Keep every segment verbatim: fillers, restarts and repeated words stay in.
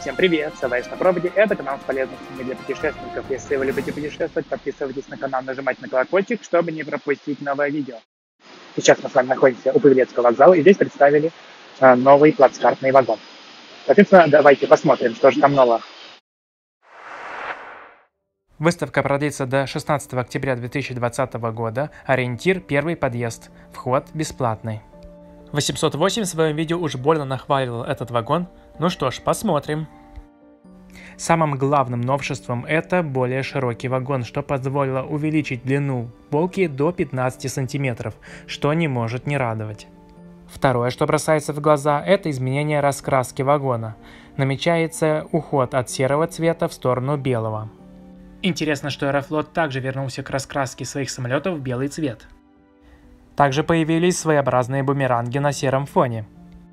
Всем привет, Саваиш на проводе. Это канал с полезностями для путешественников. Если вы любите путешествовать, подписывайтесь на канал, нажимайте на колокольчик, чтобы не пропустить новое видео. Сейчас мы с вами находимся у Павелецкого вокзала, и здесь представили э, новый плацкартный вагон. Соответственно, давайте посмотрим, что же там нового. Выставка продлится до шестнадцатого октября две тысячи двадцатого года. Ориентир – первый подъезд. Вход бесплатный. восемьсот восемь в своем видео уж больно нахваливал этот вагон. Ну что ж, посмотрим. Самым главным новшеством это более широкий вагон, что позволило увеличить длину полки до пятнадцати сантиметров, что не может не радовать. Второе, что бросается в глаза, это изменение раскраски вагона. Намечается уход от серого цвета в сторону белого. Интересно, что Аэрофлот также вернулся к раскраске своих самолетов в белый цвет. Также появились своеобразные бумеранги на сером фоне.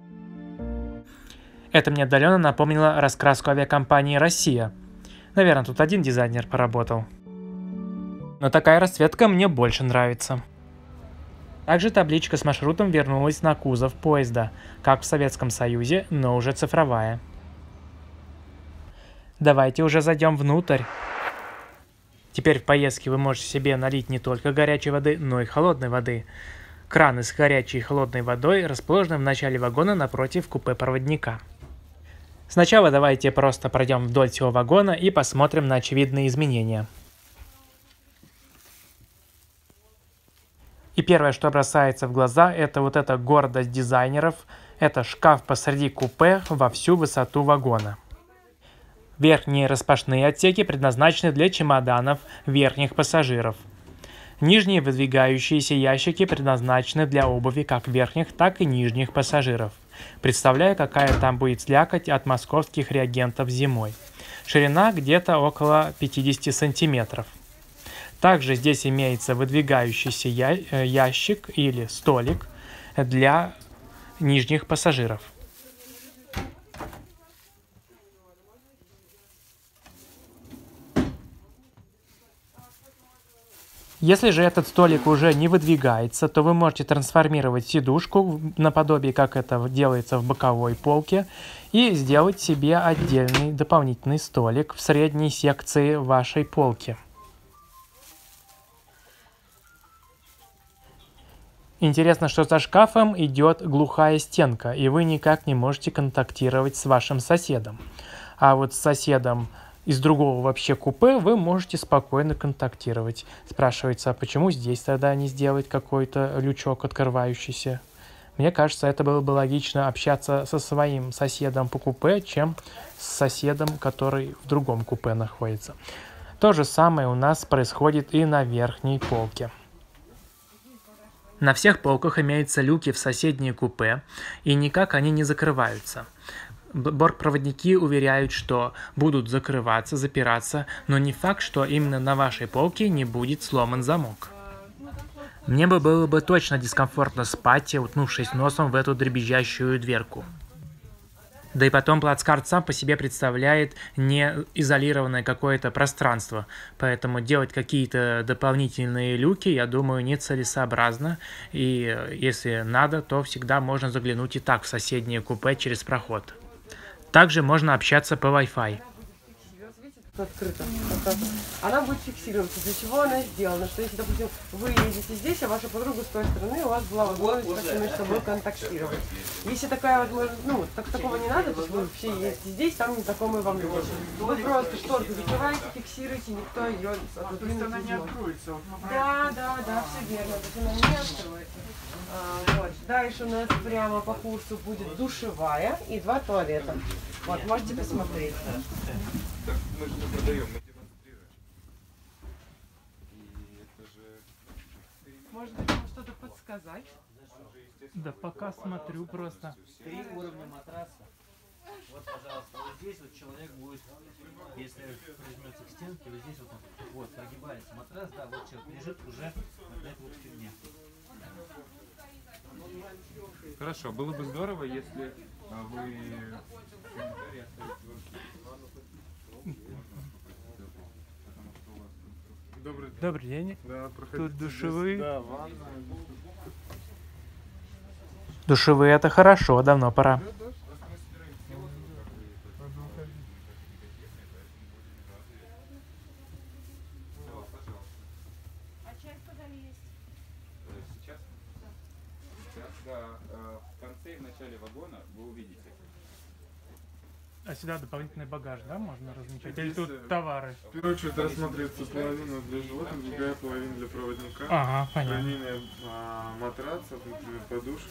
Это мне отдаленно напомнило раскраску авиакомпании «Россия». Наверное, тут один дизайнер поработал. Но такая расцветка мне больше нравится. Также табличка с маршрутом вернулась на кузов поезда, как в Советском Союзе, но уже цифровая. Давайте уже зайдем внутрь. Теперь в поездке вы можете себе налить не только горячей воды, но и холодной воды. Краны с горячей и холодной водой расположены в начале вагона напротив купе проводника. Сначала давайте просто пройдем вдоль всего вагона и посмотрим на очевидные изменения. И первое, что бросается в глаза, это вот эта гордость дизайнеров. Это шкаф посреди купе во всю высоту вагона. Верхние распашные отсеки предназначены для чемоданов верхних пассажиров. Нижние выдвигающиеся ящики предназначены для обуви как верхних, так и нижних пассажиров. Представляю, какая там будет слякоть от московских реагентов зимой. Ширина где-то около пятидесяти сантиметров. Также здесь имеется выдвигающийся я ящик или столик для нижних пассажиров. Если же этот столик уже не выдвигается, то вы можете трансформировать сидушку наподобие, как это делается в боковой полке, и сделать себе отдельный дополнительный столик в средней секции вашей полки. Интересно, что за шкафом идет глухая стенка, и вы никак не можете контактировать с вашим соседом. А вот с соседом из другого вообще купе вы можете спокойно контактировать. Спрашивается, а почему здесь тогда не сделать какой-то лючок открывающийся? Мне кажется, это было бы логично общаться со своим соседом по купе, чем с соседом, который в другом купе находится. То же самое у нас происходит и на верхней полке. На всех полках имеются люки в соседние купе, и никак они не закрываются. Бортпроводники уверяют, что будут закрываться, запираться, но не факт, что именно на вашей полке не будет сломан замок. Мне бы было бы точно дискомфортно спать, уткнувшись носом в эту дребезжащую дверку. Да и потом плацкарт сам по себе представляет не изолированное какое-то пространство, поэтому делать какие-то дополнительные люки, я думаю, нецелесообразно, и если надо, то всегда можно заглянуть и так в соседнее купе через проход. Также можно общаться по Wi-Fi. Открыто. Она будет фиксироваться. Для чего она сделана? Что если, допустим, вы едете здесь, а ваша подруга с той стороны, у вас была возможность между собой контактировать. Если такая возможность, ну, так, такого не надо, то есть вы все едете здесь, там знакомые вам люди. Вы просто шторку закрываете, фиксируете, никто ее отодвинуть не может. Да, да, да, все верно. То есть она не откроется. А, вот. Дальше у нас прямо по курсу будет душевая и два туалета. Вот, можете посмотреть. Так мы же не продаем, мы демонстрируем. И это же... Можно вам что-то подсказать? Да пока смотрю просто. Три уровня матраса. Вот, пожалуйста, вот здесь вот человек будет, если прижмется к стенке, вот здесь вот он, вот, прогибается матрас, да, вот человек лежит уже на этой вот фигне. Хорошо, было бы здорово, если вы... Добрый, Добрый день. да, Тут душевые. Да, ванна. Душевые это хорошо, давно пора. Да, э, в конце и в начале вагона вы увидите. А сюда дополнительный багаж, да, можно размещать? Или Здесь, тут товары? В первую очередь рассматривается половина для животных, другая половина для проводника. Ага, понятно. Хранение а, матрацев, например, подушек.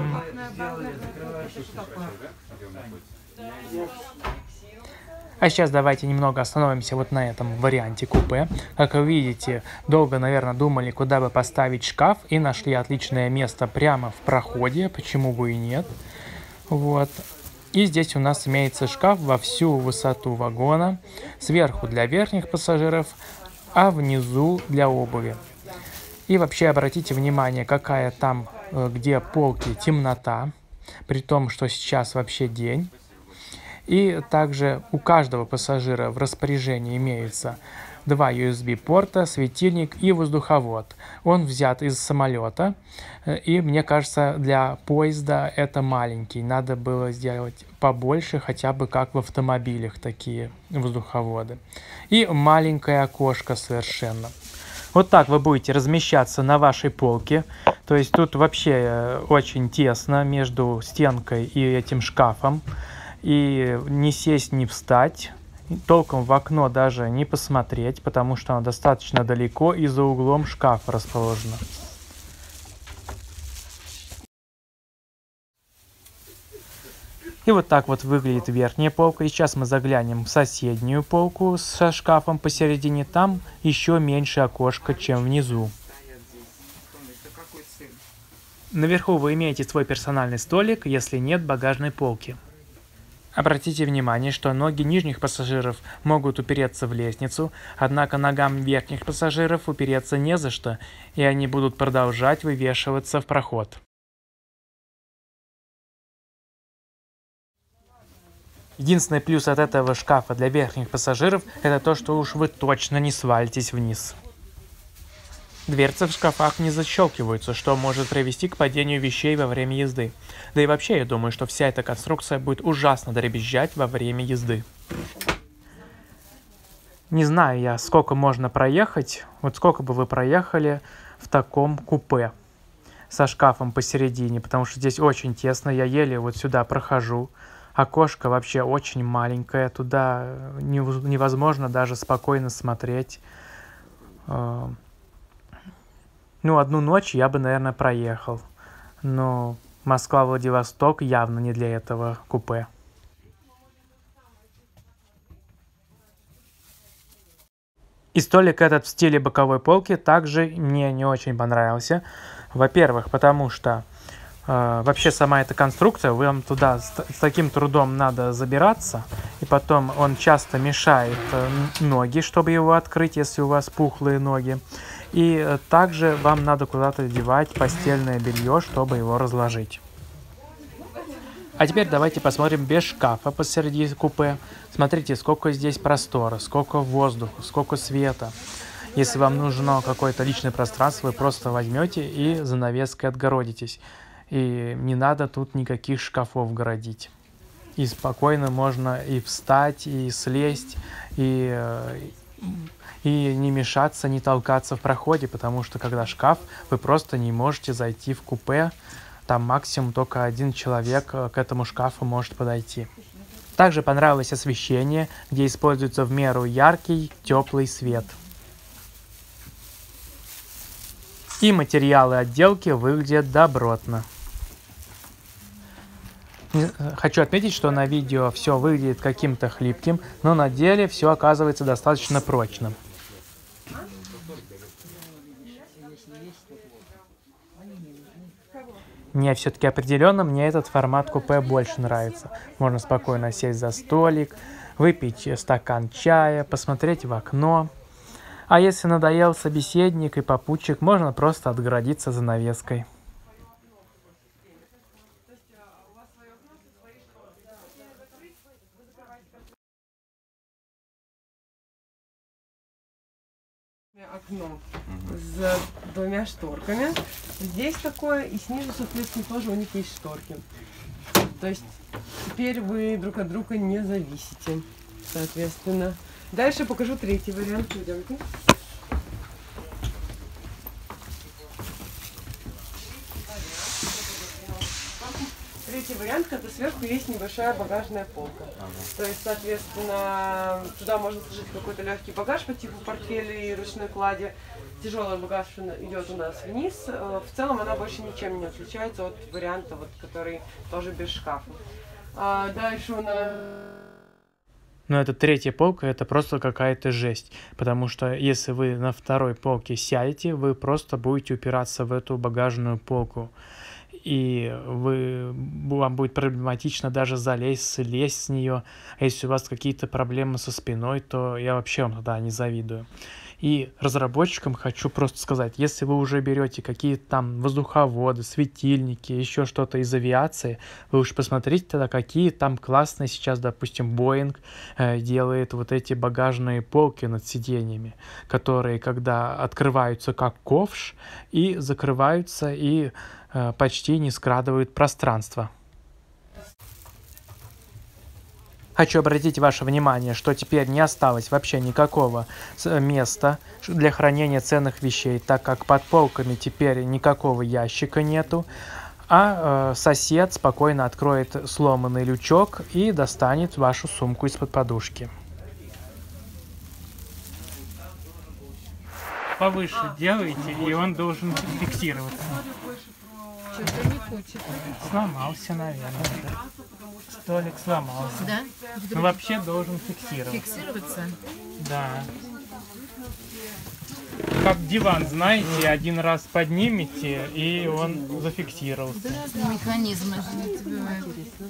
А сейчас давайте немного остановимся вот на этом варианте купе. Как вы видите, долго, наверное, думали, куда бы поставить шкаф, и нашли отличное место прямо в проходе, почему бы и нет. Вот. И здесь у нас имеется шкаф во всю высоту вагона, сверху для верхних пассажиров, а внизу для обуви. И вообще обратите внимание, какая там, где полки, темнота, при том, что сейчас вообще день. И также у каждого пассажира в распоряжении имеется два ю эс би-порта, светильник и воздуховод. Он взят из самолета, и мне кажется, для поезда это маленький. Надо было сделать побольше, хотя бы как в автомобилях такие воздуховоды. И маленькое окошко совершенно. Вот так вы будете размещаться на вашей полке. То есть тут вообще очень тесно между стенкой и этим шкафом. И не сесть, не встать. Толком в окно даже не посмотреть, потому что оно достаточно далеко и за углом шкафа расположено. И вот так вот выглядит верхняя полка. И сейчас мы заглянем в соседнюю полку со шкафом посередине. Там еще меньше окошко, чем внизу. Наверху вы имеете свой персональный столик, если нет багажной полки. Обратите внимание, что ноги нижних пассажиров могут упереться в лестницу, однако ногам верхних пассажиров упереться не за что, и они будут продолжать вывешиваться в проход. Единственный плюс от этого шкафа для верхних пассажиров – это то, что уж вы точно не свалитесь вниз. Дверцы в шкафах не защелкиваются, что может привести к падению вещей во время езды. Да и вообще, я думаю, что вся эта конструкция будет ужасно дребезжать во время езды. Не знаю я, сколько можно проехать, вот сколько бы вы проехали в таком купе со шкафом посередине, потому что здесь очень тесно, я еле вот сюда прохожу. Окошко вообще очень маленькое, туда невозможно даже спокойно смотреть. Ну, одну ночь я бы, наверное, проехал. Но Москва-Владивосток явно не для этого купе. И столик этот в стиле боковой полки также мне не очень понравился. Во-первых, потому что э, вообще сама эта конструкция, вам туда с, с таким трудом надо забираться. И потом он часто мешает э, ноги, чтобы его открыть, если у вас пухлые ноги. И также вам надо куда-то девать постельное белье, чтобы его разложить. А теперь давайте посмотрим без шкафа посреди купе. Смотрите, сколько здесь простора, сколько воздуха, сколько света. Если вам нужно какое-то личное пространство, вы просто возьмете и занавеской отгородитесь. И не надо тут никаких шкафов городить. И спокойно можно и встать, и слезть, и... И не мешаться, не толкаться в проходе, потому что когда шкаф, вы просто не можете зайти в купе. Там максимум только один человек к этому шкафу может подойти. Также понравилось освещение, где используется в меру яркий, теплый свет. И материалы отделки выглядят добротно. Хочу отметить, что на видео все выглядит каким-то хлипким, но на деле все оказывается достаточно прочным. Мне все-таки определенно, мне этот формат купе больше нравится. Можно спокойно сесть за столик, выпить стакан чая, посмотреть в окно. А если надоел собеседник и попутчик, можно просто отгородиться занавеской. Окно с двумя шторками. Здесь такое, и снизу, соответственно, тоже у них есть шторки. То есть теперь вы друг от друга не зависите, соответственно. Дальше покажу третий вариант. Идемте. третий вариант, когда сверху есть небольшая багажная полка. Ага. То есть, соответственно, туда можно сложить какой-то легкий багаж по типу портфеля и ручной клади. Тяжелый багаж идет у нас вниз. В целом она больше ничем не отличается от варианта, вот, который тоже без шкафа. А дальше у нас... Но эта третья полка — это просто какая-то жесть, потому что если вы на второй полке сядете, вы просто будете упираться в эту багажную полку. И вы, вам будет проблематично даже залезть, слезть с нее. А если у вас какие-то проблемы со спиной, то я вообще вам тогда не завидую. И разработчикам хочу просто сказать, если вы уже берете какие-то там воздуховоды, светильники, еще что-то из авиации, вы уж посмотрите тогда, какие там классные сейчас, допустим, Boeing э, делает вот эти багажные полки над сиденьями, которые когда открываются как ковш и закрываются и э, почти не скрадывают пространство. Хочу обратить ваше внимание, что теперь не осталось вообще никакого места для хранения ценных вещей, так как под полками теперь никакого ящика нету, а э, сосед спокойно откроет сломанный лючок и достанет вашу сумку из-под подушки. Повыше а, делайте, и он должен фиксироваться. Что-то не хочет. Сломался, наверное. Да. Столик сломался. Да? Ну, вообще должен фиксироваться. Фиксироваться? Да. Как диван, знаете, один раз поднимете, и он зафиксировался. Да, разные механизмы бывают.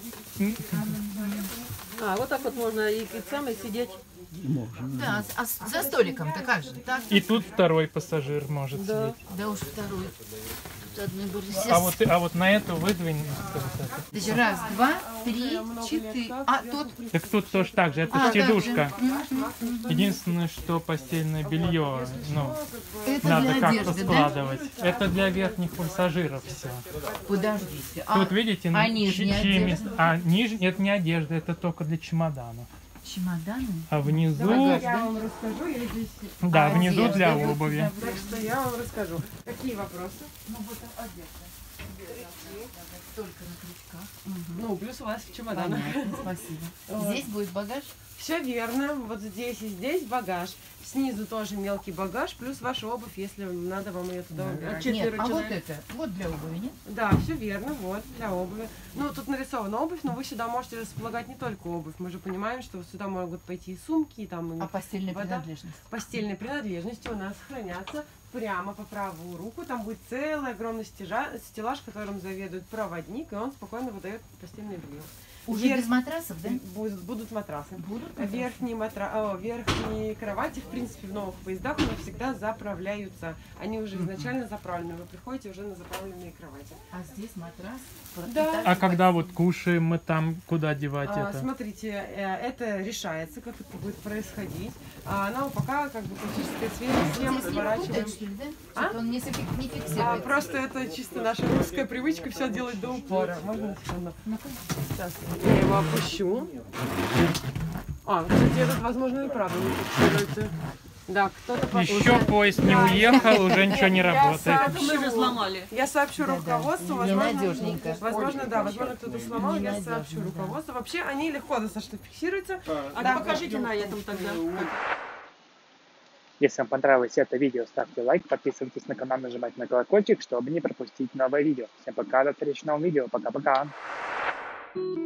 А, вот так вот можно и, и самой сидеть. Да, а за столиком-то как же? Так? И тут второй пассажир может Да. сидеть. Да уж второй. А вот, а вот на эту выдвинь. Значит, раз, два, три, четыре. А, тут... Так тут тоже так же, это а, сидушка. Единственное, что постельное белье, ну, это надо как-то одежды, складывать. Да? Это для верхних пассажиров все. Подождите. Тут а, видите, а нижняя чьи одежда? места. А нижняя, это не одежда, это только для чемоданов. Чемоданы? А внизу... Давайте я вам расскажу, я здесь... Да, а, внизу одежда, для да, обуви. Так что я вам расскажу. Какие вопросы? Ну, вот одежда. Только на крючках. Угу. Ну, плюс у вас чемодан. Понятно, спасибо. Вот. Здесь будет багаж? Все верно. Вот здесь и здесь багаж. Снизу тоже мелкий багаж, плюс ваша обувь, если надо вам ее туда убирать. Нет, а вот это, вот для обуви, нет? Да, все верно, вот, для обуви. Ну, тут нарисована обувь, но вы сюда можете располагать не только обувь. Мы же понимаем, что сюда могут пойти и сумки, и там... А постельная вода. принадлежность? Постельные принадлежности у нас хранятся прямо по правую руку. Там будет целый огромный стежа, стеллаж, которым заведует проводник, и он спокойно выдает постельное белье. Уже Верх... без матрасов, да? Будут, будут матрасы. Будут Верхние, матра... О, верхние кровати, в принципе, в новых поездах у нас всегда заправляются. Они уже изначально заправлены. Вы приходите уже на заправленные кровати. А здесь матрас? Да. А когда вот кушаем мы там, куда девать а, это? Смотрите, это решается, как это будет происходить. А, но пока как бы классическая схема сворачиваем. А? Он не, не фиксирует. А, просто это чисто наша русская привычка все делать до упора. Можно секунду? Сейчас я его опущу. А, кстати, этот, возможно, и правда не фиксируется. Да, кто-то Еще поезд не уехал, уже ничего не работает. Мы же сломали. Я сообщу Да, руководству. да. Ненадежненько. Возможно, да, возможно, кто-то сломал, я сообщу да. руководству. Вообще, они легко достаточно фиксируются. А Да, покажите на этом тогда. Если вам понравилось это видео, ставьте лайк, подписывайтесь на канал, нажимайте на колокольчик, чтобы не пропустить новое видео. Всем пока, до встречи в новом видео. Пока-пока.